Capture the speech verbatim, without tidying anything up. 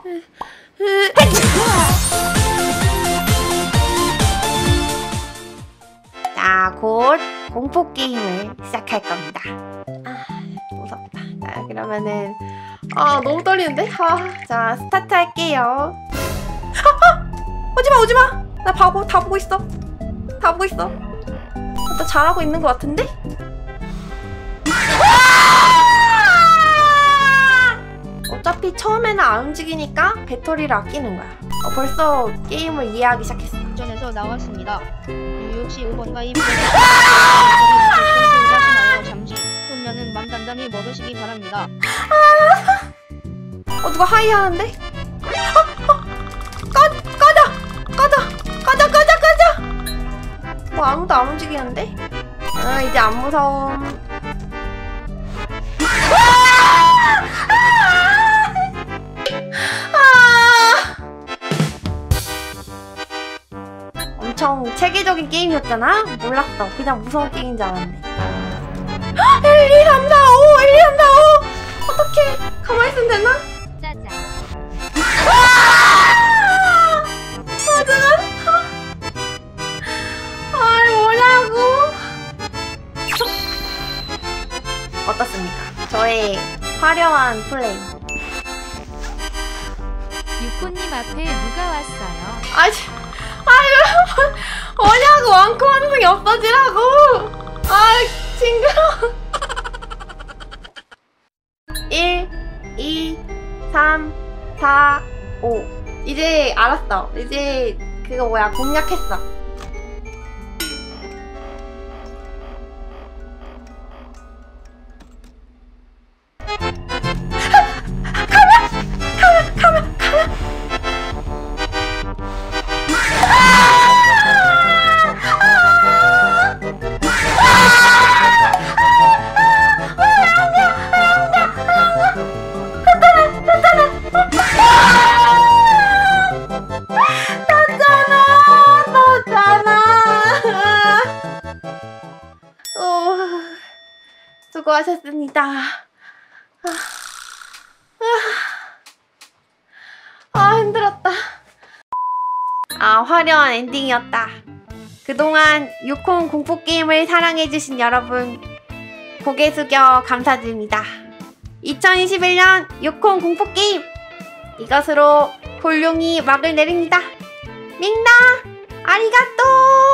자, 곧 공포 게임을 시작할 겁니다. 아, 무섭다. 자, 그러면은 아, 너무 떨리는데? 아, 자, 스타트 할게요. 아, 아! 오지마, 오지마! 나 보고, 다 보고 있어. 다 보고 있어. 나 잘하고 있는 것 같은데? 어차피 처음에는 안 움직이니까 배터리를 아끼는 거야. 어, 벌써 게임을 이해하기 시작했어. 전에서 나왔습니다. 유유씨오 번과 이 하시나요? 잠시 훈련은 맘 단단히 먹으시기 바랍니다. 어, 누가 하이 하는데? 어, 어, 꺼, 꺼져! 꺼져! 꺼져, 꺼져, 꺼져! 뭐 아무도 안 움직이는데? 아, 이제 안 무서움. 엄청 체계적인 게임이었잖아? 몰랐어. 그냥 무서운 게임인 줄 알았네. 일, 이, 삼, 사, 오! 일, 이, 삼, 사, 오! 어떡해. 가만히 있으면 되나? 짜잔. 맞아. 아이, 뭐냐고. 어떻습니까? 저의 화려한 플레이. 유코님 앞에 누가 왔어요? 아이, 아이, 뭐냐고. 왕코 환승이 없어지라고. 아이, 징그러워. 일, 이, 삼, 사, 오. 이제 알았어. 이제 그거 뭐야, 공략했어. 가면! 가면! 가면! 가면! 수고하셨습니다. 아, 아, 아, 힘들었다. 아, 화려한 엔딩이었다. 그동안 유콘 공포게임을 사랑해주신 여러분, 고개 숙여 감사드립니다. 이천이십일 년 유콘 공포게임, 이것으로 훌륭히 막을 내립니다. 민나 아리가또.